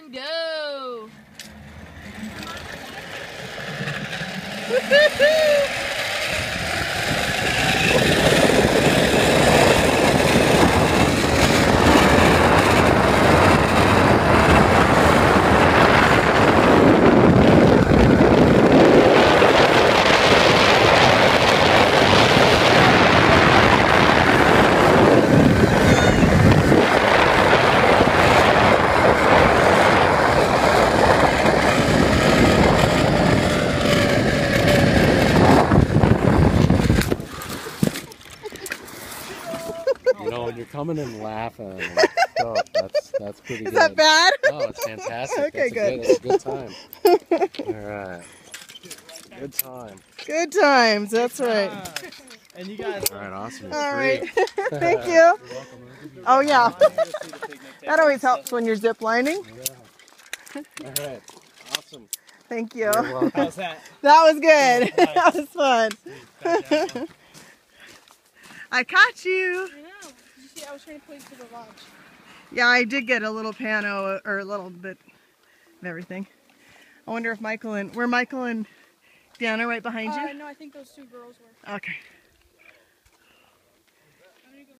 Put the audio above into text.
one, go! You know, when you're coming and laughing, oh, that's pretty good. Is that bad? Oh, it's fantastic. Okay, That's a good time. All right. Good time. Good times, that's right. And you guys. All right, awesome. You're All free. right. Thank you. Oh, yeah. That always helps when you're zip lining. Yeah. All right. Awesome. Thank you. You're welcome. How's that? That was good. That was fun. I caught you. I know. Did you see? I was trying to point to the lodge. Yeah, I did get a little pano or a little bit of everything. I wonder if Michael and Deanna right behind you? No, I think those two girls were. Okay.